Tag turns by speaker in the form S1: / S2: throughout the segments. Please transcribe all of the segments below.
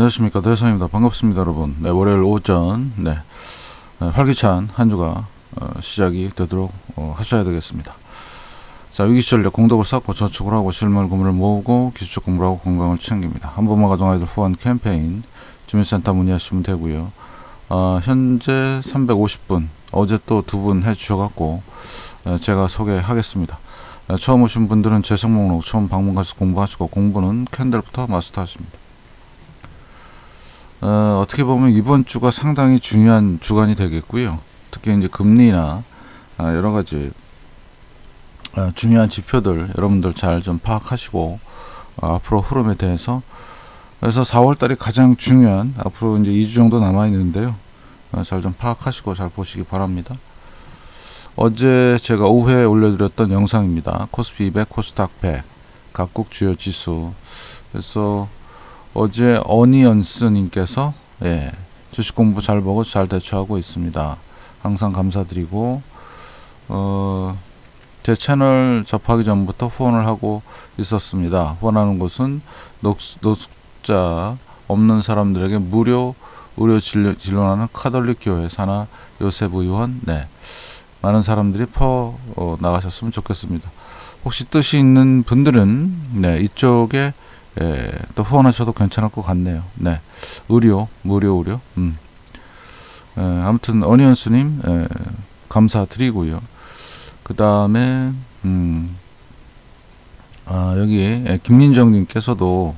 S1: 안녕하십니까, 대성입니다. 반갑습니다, 여러분. 네, 월요일 오전, 활기찬 한 주가 시작이 되도록 하셔야 되겠습니다. 자, 위기시절에 공덕을 쌓고 저축을 하고 실물 구물을 모으고 기술적 공부를 하고 건강을 챙깁니다. 한 번만 가정 아이들 후원 캠페인 주민센터 문의하시면 되고요. 현재 350분, 어제 또 2분 해주셔갖고 제가 소개하겠습니다. 처음 오신 분들은 재생 목록 처음 방문 가서 공부하시고, 공부는 캔들부터 마스터하십니다. 어떻게 보면 이번 주가 상당히 중요한 주간이 되겠고요. 특히 이제 금리나 여러가지 중요한 지표들 여러분들 잘 좀 파악하시고, 앞으로 흐름에 대해서, 그래서 4월달이 가장 중요한, 앞으로 이제 2주 정도 남아 있는데요. 잘 좀 파악하시고 잘 보시기 바랍니다. 어제 제가 오후에 올려드렸던 영상입니다. 코스피 200, 코스닥 100 각국 주요 지수. 그래서 어제 어니언스님께서 주식 공부 잘 보고 잘 대처하고 있습니다. 항상 감사드리고, 제 채널 접하기 전부터 후원을 하고 있었습니다. 후원하는 곳은 노숙자 없는 사람들에게 무료 의료 진료하는 카톨릭 교회 산하 요셉 의원, 많은 사람들이 나가셨으면 좋겠습니다. 혹시 뜻이 있는 분들은 이쪽에 또 후원하셔도 괜찮을 것 같네요. 무료 의료. 아무튼 어니언스님 감사드리고요. 그 다음에 여기 김민정님께서도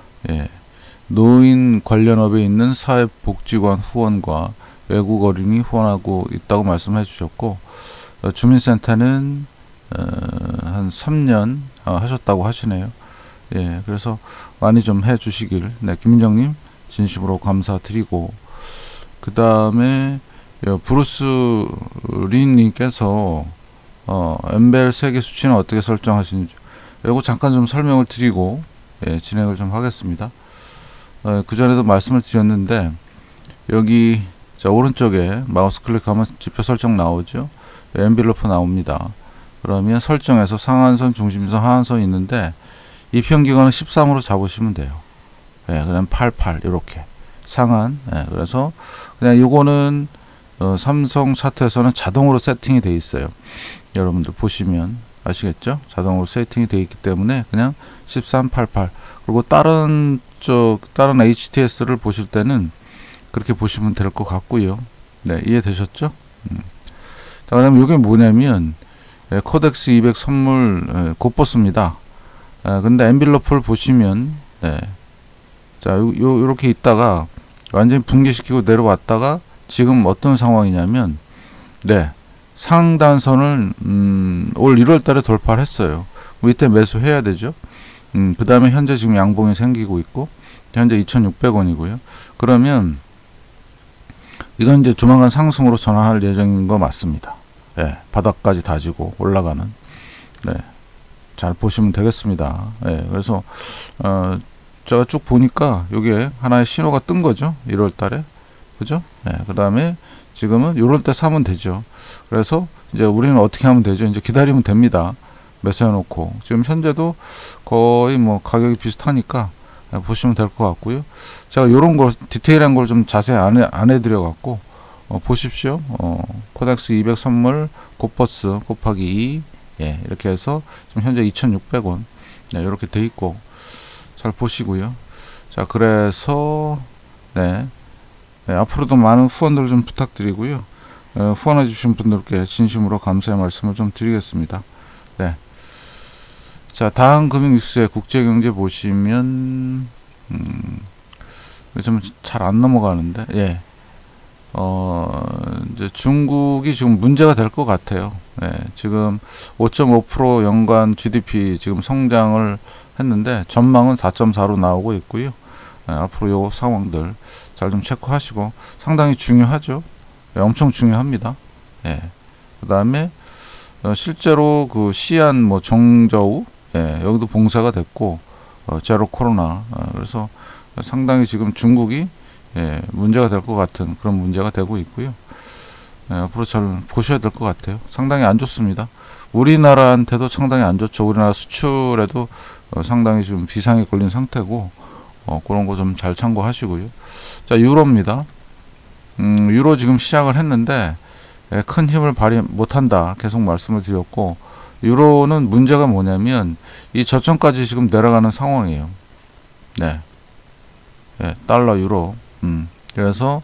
S1: 노인 관련업에 있는 사회복지관 후원과 외국 어린이 후원하고 있다고 말씀해 주셨고, 주민센터는 한 3년 하셨다고 하시네요. 그래서 많이 좀 해주시길, 김민정님 진심으로 감사드리고, 그 다음에 브루스 린님께서 엠벨 세계 수치는 어떻게 설정하시는지, 이거 잠깐 좀 설명을 드리고 진행을 좀 하겠습니다. 그 전에도 말씀을 드렸는데, 여기 오른쪽에 마우스 클릭하면 지표 설정 나오죠. 엔빌로프 나옵니다. 그러면 설정에서 상한선, 중심선, 하한선이 있는데, 입현기간은 13으로 잡으시면 돼요. 그다음 88 이렇게 상한. 그래서 그냥 요거는 삼성 차트에서는 자동으로 세팅이 되어 있어요. 여러분들 보시면 아시겠죠? 자동으로 세팅이 되어 있기 때문에 그냥 13, 88. 그리고 다른 HTS를 보실 때는 그렇게 보시면 될 것 같고요. 이해되셨죠? 자, 그다음에 이게 뭐냐면 코덱스 200 선물 곧버스입니다. 근데 엔빌로프를 보시면 자, 요렇게 있다가 완전히 붕괴시키고 내려왔다가 지금 어떤 상황이냐면 상단선을 올 1월 달에 돌파를 했어요. 이때 매수해야 되죠. 그 다음에 현재 지금 양봉이 생기고 있고, 현재 2,600원이고요. 그러면 이건 이제 조만간 상승으로 전환할 예정인 거 맞습니다. 바닥까지 다지고 올라가는. 잘 보시면 되겠습니다. 그래서 제가 쭉 보니까 이게 하나의 신호가 뜬 거죠. 1월 달에. 그죠? 그 다음에 지금은 이럴 때 사면 되죠. 그래서 이제 우리는 어떻게 하면 되죠? 이제 기다리면 됩니다. 매수해 놓고. 지금 현재도 거의 뭐 가격이 비슷하니까 보시면 될 것 같고요. 제가 이런 걸 디테일한 걸 좀 자세히 안 해드려 갖고 보십시오. 코덱스 200 선물 곧버스 곱하기 2 이렇게 해서 지금 현재 2,600원 이렇게 돼 있고, 잘 보시고요. 자, 그래서 앞으로도 많은 후원들 좀 부탁드리고요. 후원해 주신 분들께 진심으로 감사의 말씀을 좀 드리겠습니다. 자, 다음 금융 뉴스의 국제경제 보시면 좀 잘 안 넘어가는데 이제 중국이 지금 문제가 될 것 같아요. 지금 5.5% 연간 GDP 지금 성장을 했는데 전망은 4.4로 나오고 있고요. 앞으로 요 상황들 잘 좀 체크하시고, 상당히 중요하죠. 엄청 중요합니다. 그 다음에 실제로 그 시안 정저우 여기도 봉쇄가 됐고, 제로 코로나. 그래서 상당히 지금 중국이 문제가 될 것 같은 그런 문제가 되고 있고요. 앞으로 잘 보셔야 될 것 같아요. 상당히 안 좋습니다. 우리나라한테도 상당히 안 좋죠. 우리나라 수출에도 상당히 지금 비상에 걸린 상태고, 그런 거 좀 잘 참고하시고요. 자, 유로입니다. 유로 지금 시작을 했는데 큰 힘을 발휘 못한다 계속 말씀을 드렸고, 유로는 문제가 뭐냐면 이 저점까지 지금 내려가는 상황이에요. 네, 달러 유로. 그래서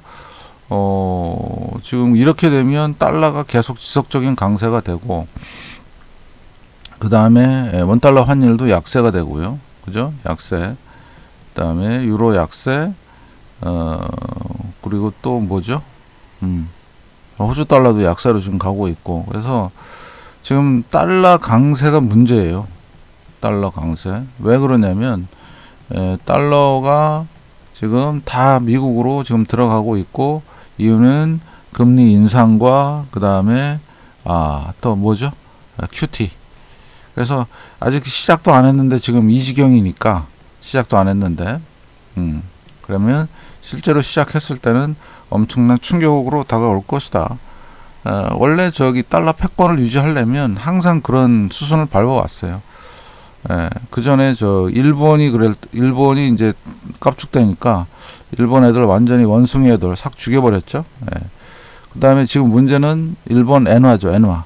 S1: 지금 이렇게 되면 달러가 계속 지속적인 강세가 되고, 그 다음에 원달러 환율도 약세가 되고요. 그죠? 약세. 그 다음에 유로 약세. 그리고 또 뭐죠? 호주 달러도 약세로 지금 가고 있고, 그래서 지금 달러 강세가 문제예요. 달러 강세. 왜 그러냐면 달러가 지금 다 미국으로 지금 들어가고 있고, 이유는 금리 인상과 그 다음에 또 뭐죠? QT. 그래서 아직 시작도 안 했는데 지금 이 지경이니까, 시작도 안 했는데 그러면 실제로 시작했을 때는 엄청난 충격으로 다가올 것이다. 원래 저기 달러 패권을 유지하려면 항상 그런 수순을 밟아왔어요. 그 전에 일본이 이제 깝죽대니까 일본 애들 완전히 원숭이 애들 싹 죽여버렸죠. 그 다음에 지금 문제는 일본 엔화죠, 엔화.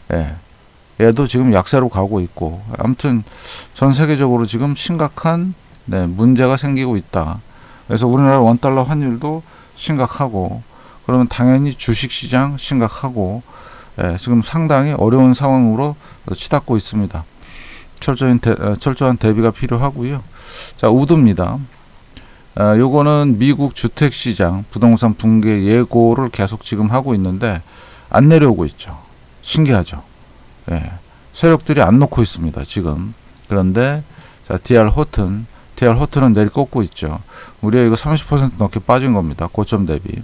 S1: 얘도 지금 약세로 가고 있고, 아무튼 전 세계적으로 지금 심각한 문제가 생기고 있다. 그래서 우리나라 원달러 환율도 심각하고, 그러면 당연히 주식시장 심각하고, 지금 상당히 어려운 상황으로 치닫고 있습니다. 철저한 대비가 필요하고요. 자, 우드입니다. 요거는 미국 주택시장 부동산 붕괴 예고를 계속 지금 하고 있는데 안 내려오고 있죠. 신기하죠. 세력들이 안 놓고 있습니다, 지금. 그런데 자, DR 호튼은 내일 꺾고 있죠. 우리가 이거 30% 넘게 빠진 겁니다, 고점 대비.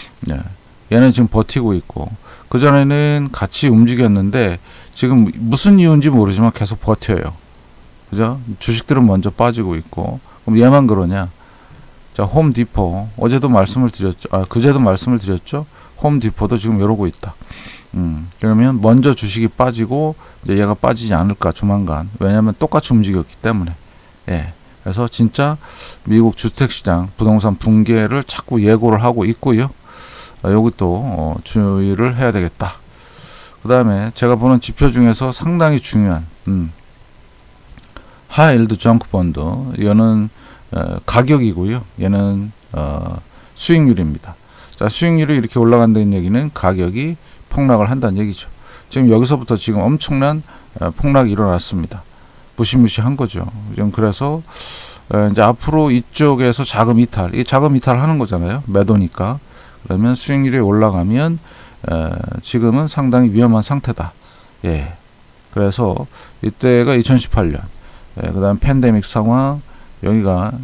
S1: 얘는 지금 버티고 있고, 그 전에는 같이 움직였는데 지금 무슨 이유인지 모르지만 계속 버텨요. 그죠? 주식들은 먼저 빠지고 있고. 그럼 얘만 그러냐? 자, 홈디포 어제도 말씀을 드렸죠. 그제도 말씀을 드렸죠. 홈디포도 지금 이러고 있다. 그러면 먼저 주식이 빠지고 이제 얘가 빠지지 않을까 조만간. 왜냐하면 똑같이 움직였기 때문에. 그래서 진짜 미국 주택시장 부동산 붕괴를 자꾸 예고를 하고 있고요. 여기도 주의를 해야 되겠다. 그 다음에 제가 보는 지표 중에서 상당히 중요한 하이일드 정크펀드, 이거는 가격이고요. 얘는 수익률입니다. 자, 수익률이 이렇게 올라간다는 얘기는 가격이 폭락을 한다는 얘기죠. 지금 여기서부터 지금 엄청난 폭락이 일어났습니다. 무시무시한 거죠. 지금 그래서 이제 앞으로 이쪽에서 자금 이탈, 이 자금 이탈 하는 거잖아요. 매도니까. 그러면 수익률이 올라가면 지금은 상당히 위험한 상태다. 그래서 이때가 2018년, 그 다음 팬데믹 상황, 여기가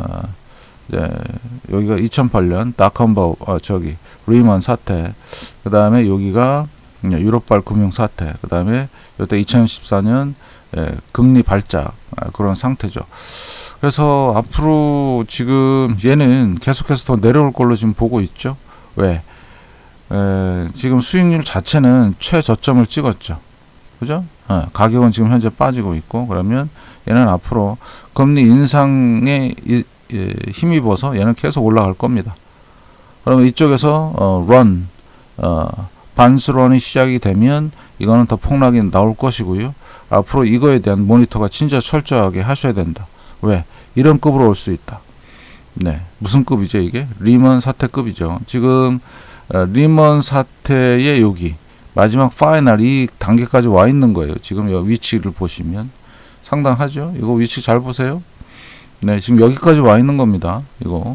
S1: 여기가 2008년 닷컴버 리먼 사태, 그 다음에 여기가 유럽발 금융 사태, 그 다음에 이때 2014년 금리 발작, 그런 상태죠. 그래서 앞으로 지금 얘는 계속해서 더 내려올 걸로 지금 보고 있죠. 왜? 지금 수익률 자체는 최저점을 찍었죠. 그죠? 가격은 지금 현재 빠지고 있고, 그러면 얘는 앞으로 금리 인상에 힘입어서 얘는 계속 올라갈 겁니다. 그러면 이쪽에서 반스런이 시작이 되면 이거는 더 폭락이 나올 것이고요. 앞으로 이거에 대한 모니터가 진짜 철저하게 하셔야 된다. 왜? 이런 급으로 올 수 있다. 무슨 급이죠, 이게? 리먼 사태급이죠. 지금 리먼 사태의 여기 마지막 파이널 이 단계까지 와 있는 거예요. 지금 이 위치를 보시면 상당하죠. 이거 위치 잘 보세요. 지금 여기까지 와 있는 겁니다. 이거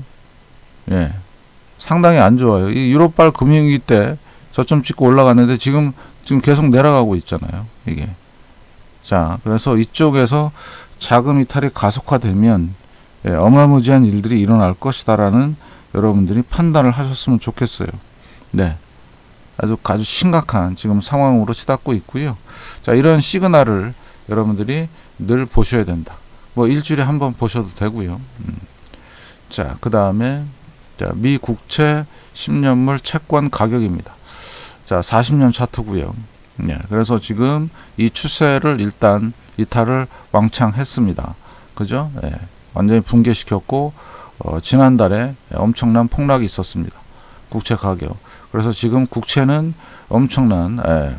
S1: 상당히 안 좋아요. 이 유럽발 금융위기 때 저점 찍고 올라갔는데 지금 계속 내려가고 있잖아요, 이게. 자, 그래서 이쪽에서 자금 이탈이 가속화되면 어마무지한 일들이 일어날 것이다라는 여러분들이 판단을 하셨으면 좋겠어요. 아주 심각한 지금 상황으로 치닫고 있고요. 자, 이런 시그널을 여러분들이 늘 보셔야 된다. 뭐 일주일에 한번 보셔도 되고요. 자, 그 다음에 미 국채 10년물 채권 가격입니다. 자, 40년 차트고요. 그래서 지금 이 추세를 일단 이탈을 왕창 했습니다. 그죠? 완전히 붕괴시켰고 지난달에 엄청난 폭락이 있었습니다. 국채 가격. 그래서 지금 국채는 엄청난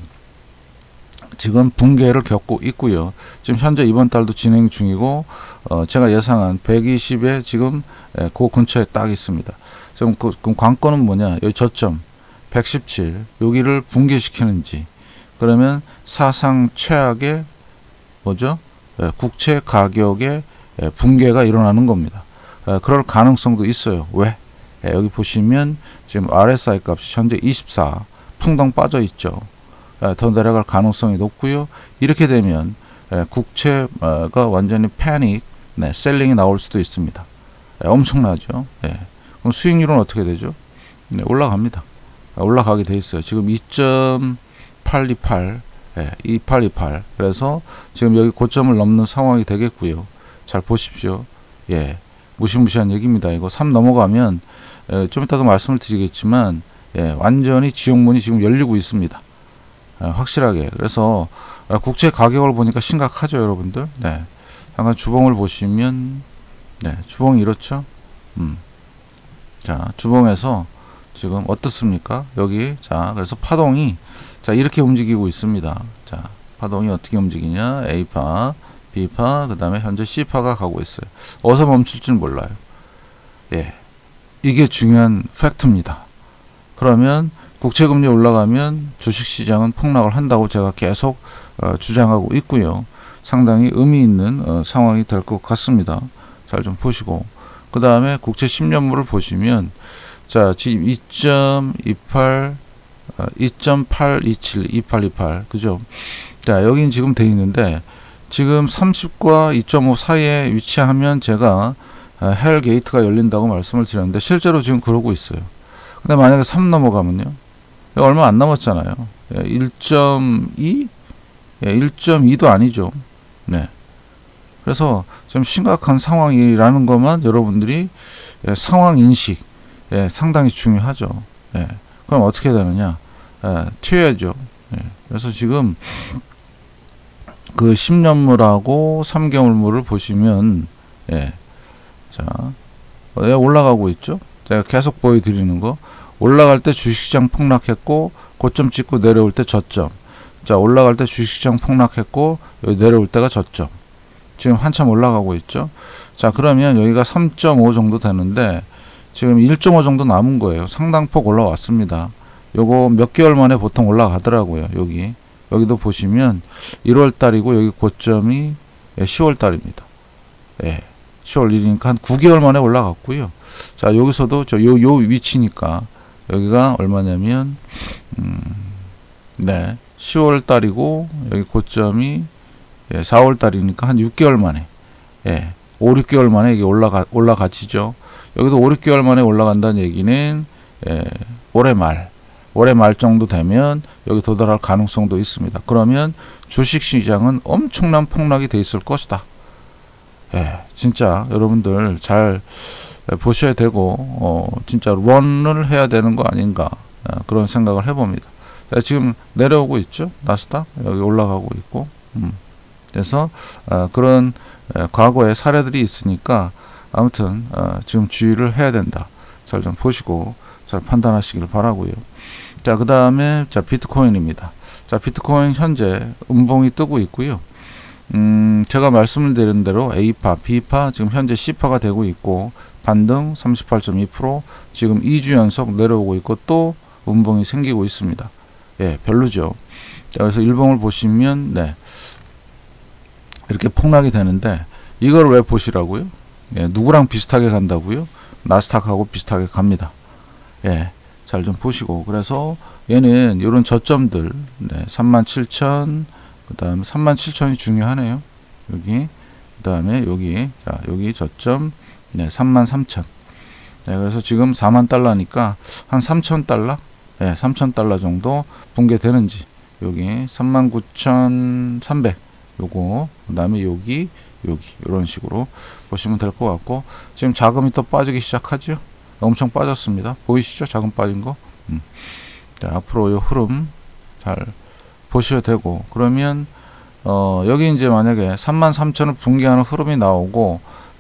S1: 지금 붕괴를 겪고 있고요. 지금 현재 이번 달도 진행 중이고 제가 예상한 120에 지금 그 근처에 딱 있습니다. 지금 그럼 관건은 뭐냐? 여기 저점 117 여기를 붕괴시키는지, 그러면 사상 최악의 뭐죠? 국채 가격의 붕괴가 일어나는 겁니다. 그럴 가능성도 있어요. 왜? 여기 보시면 지금 RSI 값이 현재 24 풍덩 빠져 있죠. 더 내려갈 가능성이 높고요. 이렇게 되면 국채가 완전히 패닉, 셀링이 나올 수도 있습니다. 엄청나죠. 그럼 수익률은 어떻게 되죠? 올라갑니다. 올라가게 돼 있어요. 지금 2.828 2828. 그래서 지금 여기 고점을 넘는 상황이 되겠고요. 잘 보십시오. 무시무시한 얘기입니다. 이거 3 넘어가면 좀 이따도 말씀을 드리겠지만 완전히 지옥문이 지금 열리고 있습니다. 확실하게. 그래서 국채 가격을 보니까 심각하죠, 여러분들. 잠깐 주봉을 보시면 주봉이 이렇죠. 자, 주봉에서 지금 어떻습니까? 여기 자, 그래서 파동이 자, 이렇게 움직이고 있습니다. 자, 파동이 어떻게 움직이냐? A파, B파, 그 다음에 현재 C파가 가고 있어요. 어디서 멈출 줄 몰라요. 이게 중요한 팩트입니다. 그러면 국채금리 올라가면 주식시장은 폭락을 한다고 제가 계속 주장하고 있고요. 상당히 의미 있는 상황이 될 것 같습니다. 잘 좀 보시고, 그 다음에 국채 10년물을 보시면 자, 지금 2.28 2.827 2828 그죠? 자, 여긴 지금 돼 있는데 지금 30과 2.5 사이에 위치하면 제가 헬 게이트가 열린다고 말씀을 드렸는데 실제로 지금 그러고 있어요. 근데 만약에 3 넘어가면요, 얼마 안 남았잖아요. 1.2? 1.2도 아니죠. 그래서 좀 심각한 상황이라는 것만 여러분들이 상황 인식 상당히 중요하죠. 그럼 어떻게 되느냐? 튀어야죠. 그래서 지금 그 10년물하고 3개월물을 보시면 자, 올라가고 있죠. 제가 계속 보여드리는 거, 올라갈 때 주식시장 폭락했고 고점 찍고 내려올 때 저점. 자, 올라갈 때 주식시장 폭락했고 여기 내려올 때가 저점. 지금 한참 올라가고 있죠. 자, 그러면 여기가 3.5 정도 되는데 지금 1.5 정도 남은 거예요. 상당폭 올라왔습니다. 요거 몇 개월 만에 보통 올라가더라고요. 여기도 보시면 1월 달이고 여기 고점이 10월 달입니다. 10월 1일이니까 한 9개월 만에 올라갔고요. 자, 여기서도 요 위치니까 여기가 얼마냐면 10월 달이고 여기 고점이 4월 달이니까 한 6개월 만에 5, 6개월 만에 이게 올라가지죠. 여기도 5, 6개월 만에 올라간다는 얘기는 올해 말 정도 되면 여기 도달할 가능성도 있습니다. 그러면 주식시장은 엄청난 폭락이 돼 있을 것이다. 진짜 여러분들 잘 보셔야 되고 진짜 런을 해야 되는 거 아닌가, 그런 생각을 해봅니다. 지금 내려오고 있죠. 나스닥 여기 올라가고 있고, 그래서 그런 과거의 사례들이 있으니까 아무튼 지금 주의를 해야 된다. 잘 좀 보시고 잘 판단하시길 바라고요. 자, 그 다음에 자, 비트코인입니다. 자, 비트코인 현재 음봉이 뜨고 있고요. 제가 말씀을 드린 대로 A파, B파, 지금 현재 C파가 되고 있고 반등 38.2%, 지금 2주 연속 내려오고 있고 또 음봉이 생기고 있습니다. 별로죠. 자, 그래서 일봉을 보시면 이렇게 폭락이 되는데 이걸 왜 보시라고요? 누구랑 비슷하게 간다고요? 나스닥하고 비슷하게 갑니다. 잘 좀 보시고, 그래서 얘는 이런 저점들 37,000, 그 다음에 37,000이 중요하네요. 여기, 그 다음에 여기 저점 33,000. 그래서 지금 4만 달러니까 한 3,000달러, 3,000달러 정도 붕괴되는지, 여기 39,300, 요거, 그 다음에 여기 이런 식으로 보시면 될 것 같고, 지금 자금이 또 빠지기 시작하죠. 엄청 빠졌습니다. 보이시죠? 자금 빠진 거. 자, 앞으로 이 흐름 잘 보셔야 되고, 그러면 여기 이제 만약에 33,000을 붕괴하는 흐름이 나오고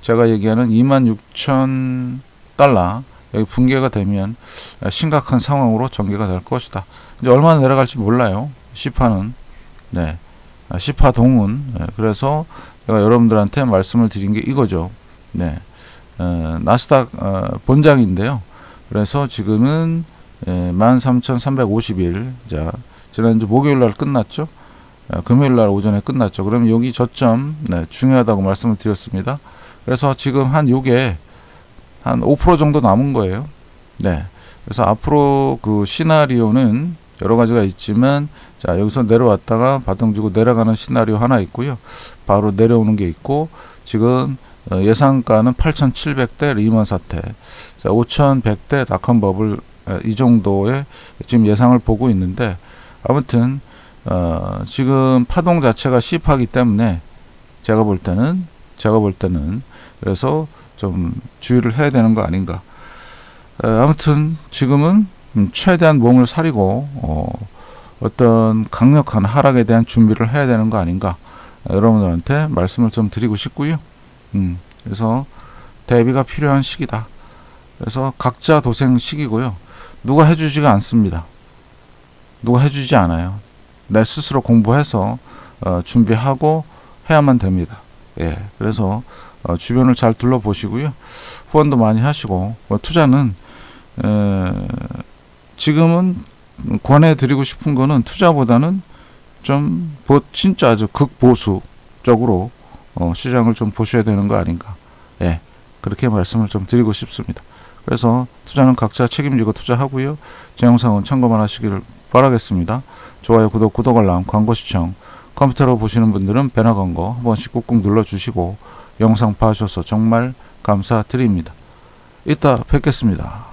S1: 제가 얘기하는 26,000달러 여기 붕괴가 되면 심각한 상황으로 전개가 될 것이다. 이제 얼마나 내려갈지 몰라요. 시파는. 네. 시파 동은. 네. 그래서 제가 여러분들한테 말씀을 드린 게 이거죠. 네. 나스닥 본장인데요. 그래서 지금은 13,350일. 자, 지난주 목요일 날 끝났죠. 금요일 날 오전에 끝났죠. 그럼 여기 저점 중요하다고 말씀을 드렸습니다. 그래서 지금 한 요게 한 5% 정도 남은 거예요. 네. 그래서 앞으로 그 시나리오는 여러 가지가 있지만, 자, 여기서 내려왔다가 바닥지고 내려가는 시나리오 하나 있고요. 바로 내려오는 게 있고, 지금 예상가는 8,700대 리먼 사태, 자, 5,100대 닷컴 버블, 이 정도의 지금 예상을 보고 있는데, 아무튼 지금 파동 자체가 C파이기 때문에 제가 볼 때는 그래서 좀 주의를 해야 되는 거 아닌가. 아무튼 지금은 최대한 몸을 사리고 어떤 강력한 하락에 대한 준비를 해야 되는 거 아닌가. 여러분들한테 말씀을 좀 드리고 싶고요. 그래서 대비가 필요한 시기다. 그래서 각자 도생 시기고요. 누가 해주지가 않습니다. 누가 해주지 않아요. 내 스스로 공부해서 준비하고 해야만 됩니다. 예, 그래서 주변을 잘 둘러보시고요. 후원도 많이 하시고, 투자는 지금은 권해드리고 싶은 거는 투자보다는 좀 진짜 아주 극보수적으로 시장을 좀 보셔야 되는 거 아닌가. 예, 그렇게 말씀을 좀 드리고 싶습니다. 그래서 투자는 각자 책임지고 투자하고요. 제 영상은 참고만 하시기를 바라겠습니다. 좋아요, 구독 알람, 광고 시청, 컴퓨터로 보시는 분들은 배너 광고 한 번씩 꾹꾹 눌러주시고 영상 봐주셔서 정말 감사드립니다. 이따 뵙겠습니다.